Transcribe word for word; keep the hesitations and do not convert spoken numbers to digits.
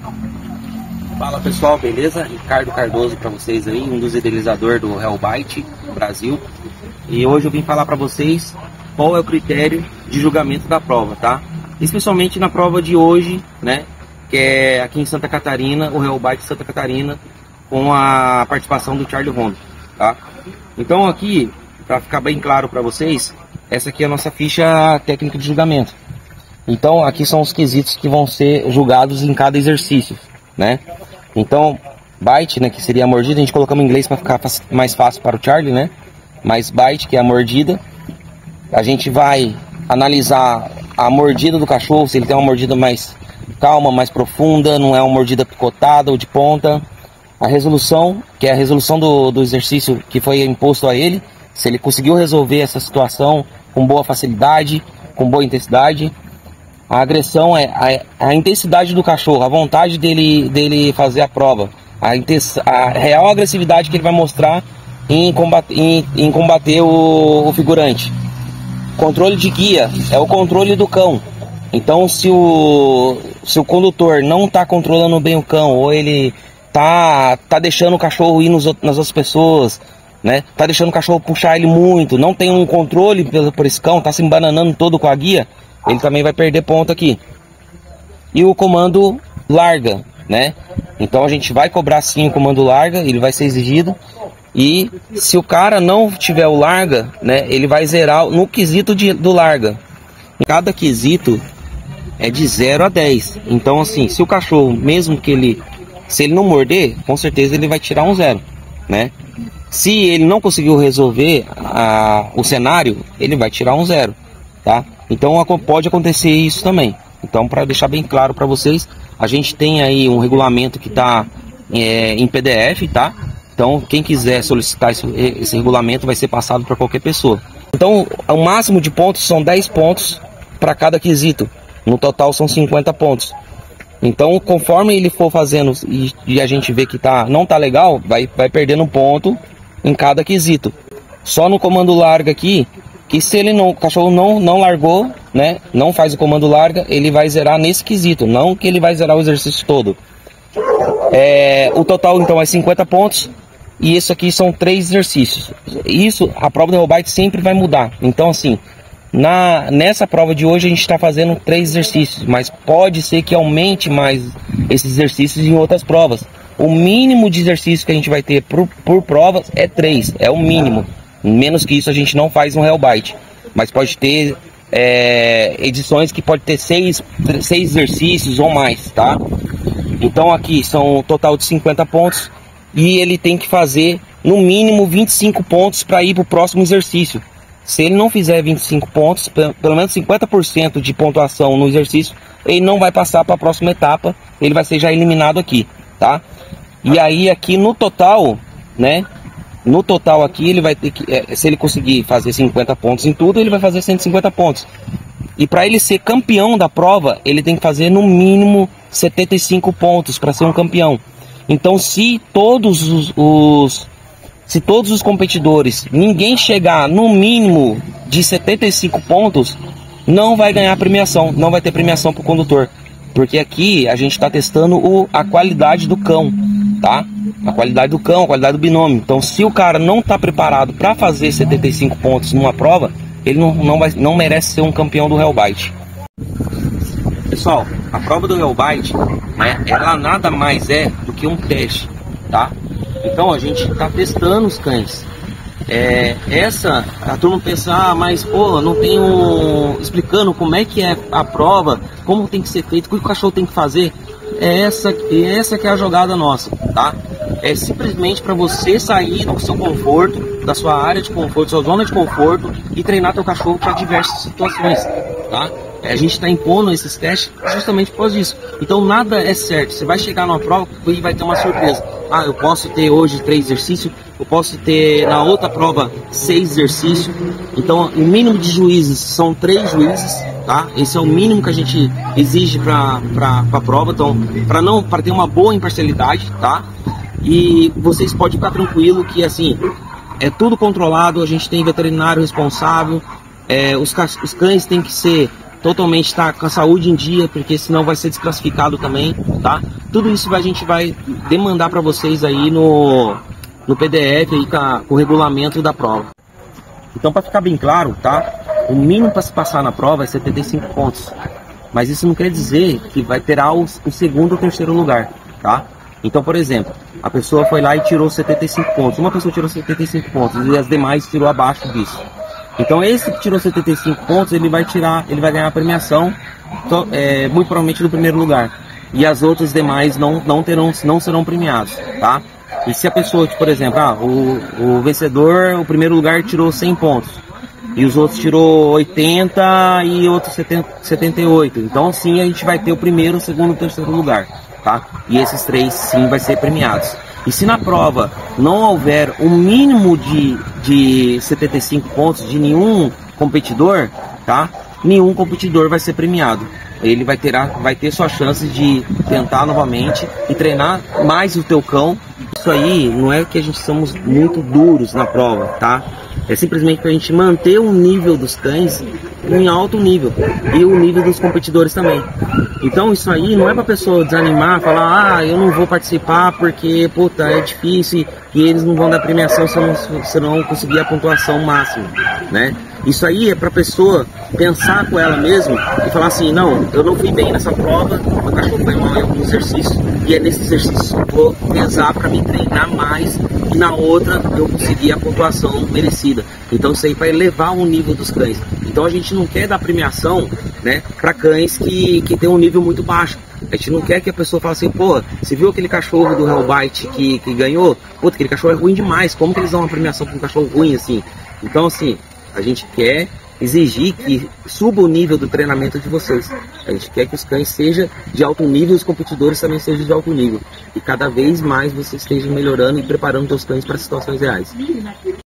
Fala pessoal, beleza? Ricardo Cardoso para vocês aí, um dos idealizadores do Hellbite Brasil. E hoje eu vim falar para vocês qual é o critério de julgamento da prova, tá? Especialmente na prova de hoje, né? Que é aqui em Santa Catarina, o Hellbite Santa Catarina, com a participação do Charlie Honda, tá? Então aqui, para ficar bem claro para vocês, essa aqui é a nossa ficha técnica de julgamento. Então aqui são os quesitos que vão ser julgados em cada exercício, né? Então, bite, né, que seria a mordida, a gente colocamos em inglês para ficar mais fácil para o Charlie, né? Mas bite, que é a mordida, a gente vai analisar a mordida do cachorro, se ele tem uma mordida mais calma, mais profunda, não é uma mordida picotada ou de ponta. A resolução, que é a resolução do, do exercício que foi imposto a ele, se ele conseguiu resolver essa situação com boa facilidade, com boa intensidade. A agressão é a, a intensidade do cachorro, a vontade dele, dele fazer a prova, a, a real agressividade que ele vai mostrar em combater, em, em combater o, o figurante. Controle de guia é o controle do cão. Então, se o, se o condutor não está controlando bem o cão, ou ele tá, tá deixando o cachorro ir nos, nas outras pessoas, né? Tá deixando o cachorro puxar ele muito, não tem um controle por, por esse cão, tá se embananando todo com a guia, ele também vai perder ponto aqui. E o comando larga, né? Então a gente vai cobrar sim o comando larga, ele vai ser exigido. E se o cara não tiver o larga, né, ele vai zerar no quesito de, do larga. Cada quesito é de zero a dez. Então assim, se o cachorro, mesmo que ele, se ele não morder, com certeza ele vai tirar um zero, né? Se ele não conseguiu resolver a, o cenário, ele vai tirar um zero, tá? Então pode acontecer isso também. Então, para deixar bem claro para vocês, a gente tem aí um regulamento que está é, em P D F, tá? Então quem quiser solicitar esse, esse regulamento vai ser passado para qualquer pessoa. Então o máximo de pontos são dez pontos para cada quesito. No total são cinquenta pontos. Então conforme ele for fazendo e, e a gente vê que tá, não tá legal, vai, vai perdendo ponto em cada quesito. Só no comando larga aqui, que se ele não, o cachorro não, não largou, né, não faz o comando larga, ele vai zerar nesse quesito, não que ele vai zerar o exercício todo. É, o total então é cinquenta pontos, e isso aqui são três exercícios. Isso, a prova do Hellbite sempre vai mudar. Então assim, na, nessa prova de hoje a gente está fazendo três exercícios, mas pode ser que aumente mais esses exercícios em outras provas. O mínimo de exercício que a gente vai ter por, por prova é três, é o mínimo. Menos que isso a gente não faz no Hellbite. Mas pode ter é, edições que pode ter seis, seis exercícios ou mais, tá? Então aqui são um total de cinquenta pontos. E ele tem que fazer no mínimo vinte e cinco pontos para ir para o próximo exercício. Se ele não fizer vinte e cinco pontos, pelo menos cinquenta por cento de pontuação no exercício, ele não vai passar para a próxima etapa. Ele vai ser já eliminado aqui, tá? E aí aqui no total, né? No total aqui ele vai ter que, se ele conseguir fazer cinquenta pontos em tudo, ele vai fazer cento e cinquenta pontos. E para ele ser campeão da prova, ele tem que fazer no mínimo setenta e cinco pontos para ser um campeão. Então se todos os, os se todos os competidores, ninguém chegar no mínimo de setenta e cinco pontos, não vai ganhar premiação, não vai ter premiação para o condutor. Porque aqui a gente está testando o, a qualidade do cão, tá? A qualidade do cão, a qualidade do binômio. Então se o cara não está preparado para fazer setenta e cinco pontos numa prova, ele não, não, vai, não merece ser um campeão do Hellbite. Pessoal, a prova do Hellbite, né, ela nada mais é do que um teste, tá? Então a gente está testando os cães. É, essa, a turma pensa, ah, mas pô, não tenho explicando como é que é a prova, como tem que ser feito, o que o cachorro tem que fazer. É essa, é essa que é a jogada nossa, tá? É simplesmente para você sair do seu conforto, da sua área de conforto, sua zona de conforto, e treinar teu cachorro para diversas situações, tá? A gente está impondo esses testes justamente por causa disso. Então nada é certo. Você vai chegar numa prova e vai ter uma surpresa. Ah, eu posso ter hoje três exercícios, eu posso ter na outra prova seis exercícios. Então o mínimo de juízes são três juízes, tá? Esse é o mínimo que a gente exige para a prova. Então, para não, para ter uma boa imparcialidade, tá? E vocês podem ficar tranquilo que assim é tudo controlado. A gente tem veterinário responsável. É, os, os cães têm que ser totalmente tá com a saúde em dia, porque senão vai ser desclassificado também, tá? Tudo isso a gente vai demandar para vocês aí no, no P D F aí com, a, com o regulamento da prova. Então, para ficar bem claro, tá? O mínimo para se passar na prova é setenta e cinco pontos. Mas isso não quer dizer que vai ter o, o segundo ou terceiro lugar, tá? Então, por exemplo, a pessoa foi lá e tirou setenta e cinco pontos. Uma pessoa tirou setenta e cinco pontos e as demais tirou abaixo disso. Então, esse que tirou setenta e cinco pontos, ele vai tirar, ele vai ganhar a premiação, é, muito provavelmente no primeiro lugar. E as outras demais não, não terão, não serão premiados, tá? E se a pessoa, por exemplo, ah, o, o vencedor, o primeiro lugar tirou cem pontos. E os outros tirou oitenta e outros setenta e oito. Então sim, a gente vai ter o primeiro, o segundo e o terceiro lugar, tá? E esses três sim vai ser premiados. E se na prova não houver um mínimo de, de setenta e cinco pontos de nenhum competidor, tá? Nenhum competidor vai ser premiado. Ele vai ter, vai ter sua chance de tentar novamente e treinar mais o teu cão. Isso aí não é que a gente somos muito duros na prova, tá? É simplesmente para a gente manter o nível dos cães em alto nível e o nível dos competidores também. Então isso aí não é para a pessoa desanimar, falar, ah, eu não vou participar porque, puta, é difícil e eles não vão dar premiação se eu não, se eu não conseguir a pontuação máxima, né? Isso aí é para a pessoa pensar com ela mesma e falar assim, não, eu não fui bem nessa prova, meu cachorro foi mal em algum exercício e é nesse exercício que eu vou pesar para me treinar mais e na outra eu conseguir a pontuação merecida. Então isso aí vai elevar o nível dos cães. Então a gente não quer dar premiação, né, para cães que, que tem um nível muito baixo. A gente não quer que a pessoa fale assim, pô, você viu aquele cachorro do Hellbite que, que ganhou? Pô, aquele cachorro é ruim demais, como que eles dão uma premiação para um cachorro ruim assim? Então assim, a gente quer exigir que suba o nível do treinamento de vocês. A gente quer que os cães sejam de alto nível e os competidores também sejam de alto nível. E cada vez mais vocês estejam melhorando e preparando os cães para situações reais.